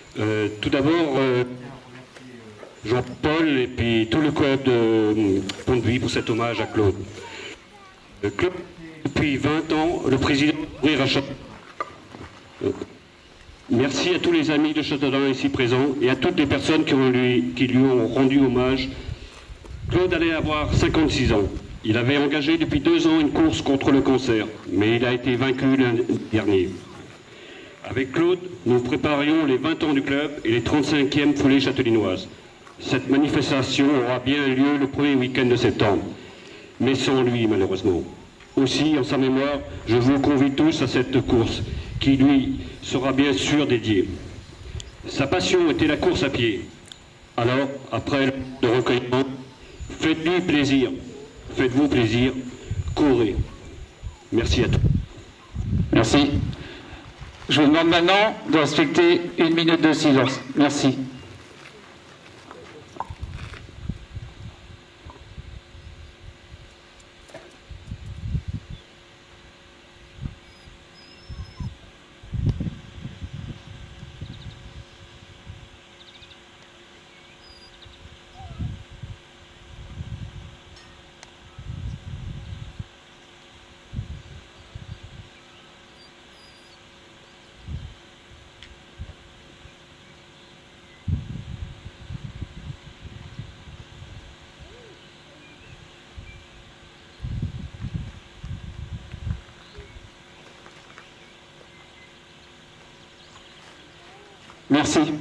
Tout d'abord, Jean-Paul et puis tout le club de Pont-de-Vie pour cet hommage à Claude. Le club, depuis 20 ans, le président ouvrir à Châteaudun. Merci à tous les amis de Châteaudun ici présents et à toutes les personnes qui lui ont rendu hommage. Claude allait avoir 56 ans. Il avait engagé depuis 2 ans une course contre le cancer, mais il a été vaincu l'an dernier. Avec Claude, nous préparions les 20 ans du club et les 35e foulées châtellinoises. Cette manifestation aura bien lieu le premier week-end de septembre, mais sans lui malheureusement. Aussi, en sa mémoire, je vous convie tous à cette course, qui lui sera bien sûr dédiée. Sa passion était la course à pied. Alors, après le recueillement, faites-lui plaisir, faites-vous plaisir, courez. Merci à tous. Merci. Je vous demande maintenant de respecter 1 minute de silence. Merci. Merci.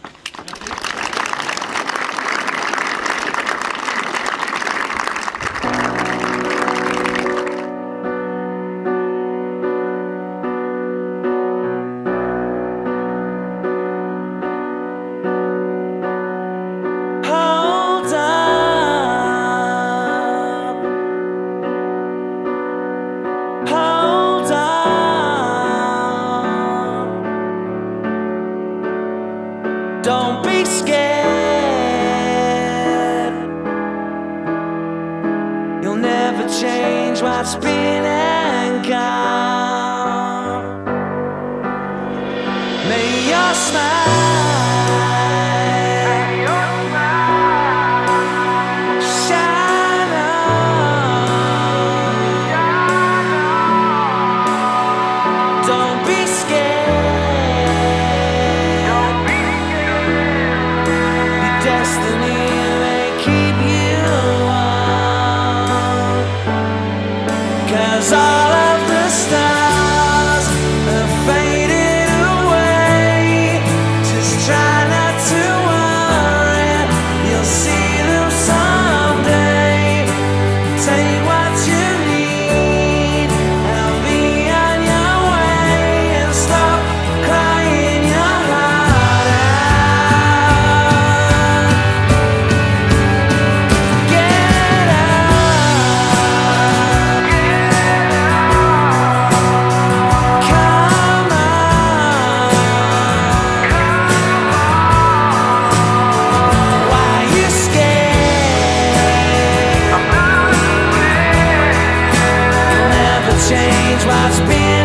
Don't be scared. You'll never change what's been and gone. May your smile shine on. Don't be scared. Destiny may keep you warm, 'cause all of the stars have faded away. Just try not to worry, you'll see them someday. Take what you need and be on your way, and stop crying your heart out. Get up, come on. Why you scared? Never change what's been